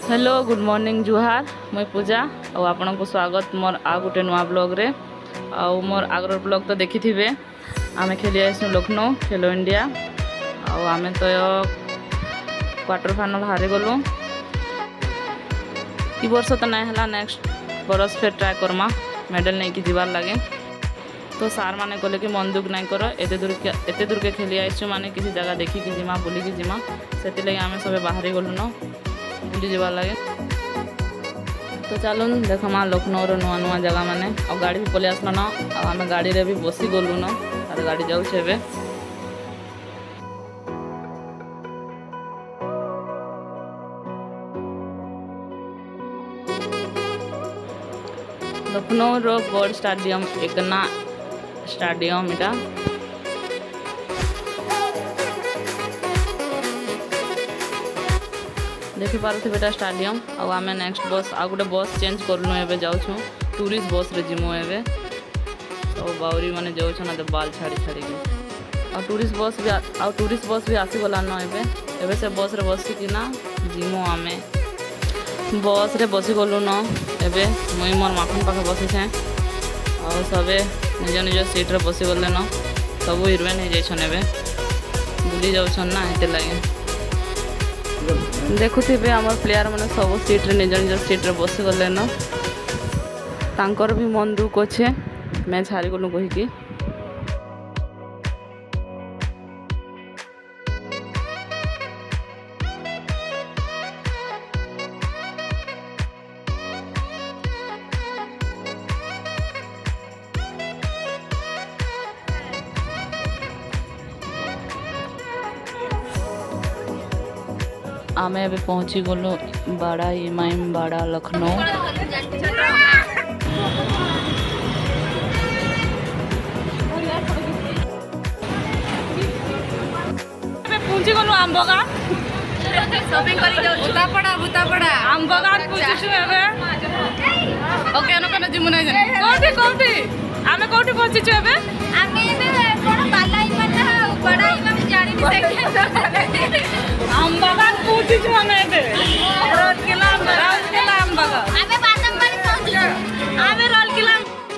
Hello good morning जुहार मुई पूजा और आपण को स्वागत मोर आ गोटे नुआ ब्लॉग रे आउ मोर आगर ब्लॉग तो देखी थे आमे खेली आसनु लखनऊ खेलो इंडिया आउ आमे तो क्वार्टर फाइनल हारी गलु ई वर्ष तो नहीं है नेक्स्ट बरस फिर ट्राए करमा मेडल नहीं कि जीवार लगे तो सार माने कहले कि मन दुख नहीं कर एते दूर के खेली आसु माने किसी जगह देखी कि जिमा बुली कि जिमा से लगे आमे सब बाहरी गलु न बुली जीवार लगे तो चलो देखमा लखनऊ नुआ नुआ जगह माने और गाड़ी भी पलि आसला न आम गाड़ी रे भी बसी गलु न और गाड़ी जाऊे लखनऊ रो बड़ स्टाडियम एकना स्टाडियम इटा देखी पारे बेटा स्टाडियम आउ आम नेक्स्ट बस आ गोटे बस चेंज करलु एबे जाऊँ टूरिस्ट बस रे जिमु एबे तो बाउरी माने जाऊँ ना बाल छाड़ी छाड़ी आ टूरिस्ट बस भी आसी गला न एबे से बस रे बसिकी ना जिमु आमे बस रे बसी गलु न एबे मुई मोर माखन पाखे बसीछे और सबे निज निज सीट रे बसी गले न सब हिरोइन हो जाइछन एबे बुली जाउछन ना एते लगे देखुथिबे हमर प्लेयर माने सब सीट रे निज निज सीट रे बसी गले न तांकर भी मन दुख अच्छे मैच हारी गलु कहिकी आमे अभी पहुंची गलु बड़ा इमाम बड़ा लखनऊ पहुंची गलु आंबगा शॉपिंग करी जाऊ बुतापड़ा आंबगा पहुंचीछु एबे ओके न कने जिमु नै जाने कोठी आमे कोठी पहुंचीछु एबे आमे एबे कोन बाला इमाम बड़ा इमाम जानी से आंबगा पहुंचीछु आमे एबे रोड किला आंबगा आमे बादाम बारी पहुंचीछु आमे रोड किला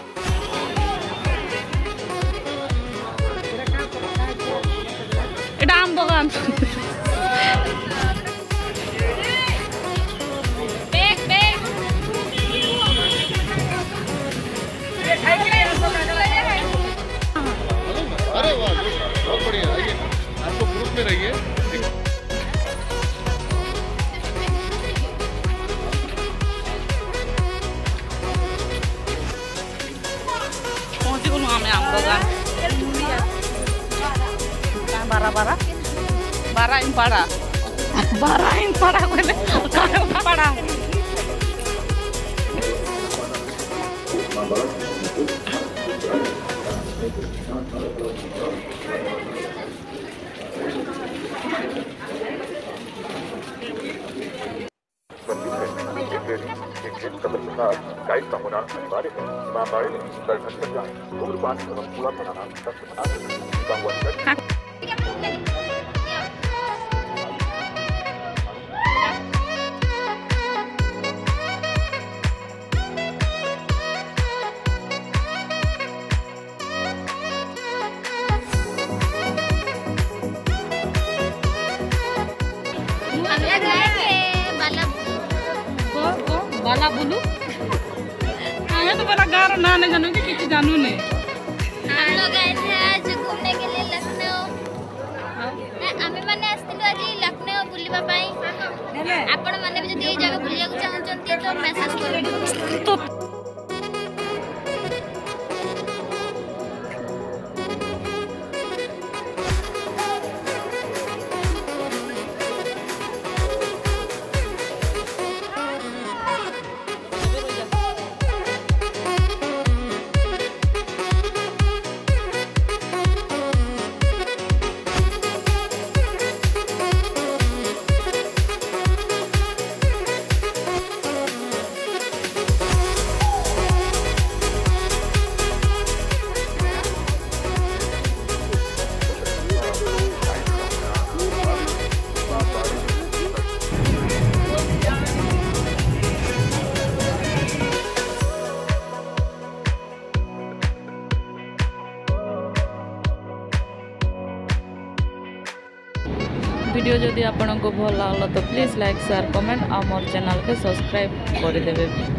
एटा आंबगा अरे वाह बहुत बढ़िया आइए आपको ग्रुप में रहिए पहुंची गलु आमे आंबगा बारा इन पड़ा बोले पड़ा गाइड का होना अनिवार्य है। ईमानदारी ने दर्शन कर जाए धूम्रपान एवं कूड़ा बनाना सख्त मना हुआ बाला बोलू हमें तो बोला गार ना नहीं जानू कि किसी जानू नहीं हम लोग आए थे आज घूमने के लिए लखनऊ हमें माने आस्तिलु आज लखनऊ बुलिबा पई आपण माने भी जदी जगह बुलिया को चाहचंती तो मैसेज कर तो वीडियो जदि आपको भल लागला तो प्लीज़ लाइक शेयर कमेंट और मोर चैनल के सब्सक्राइब करदेवे।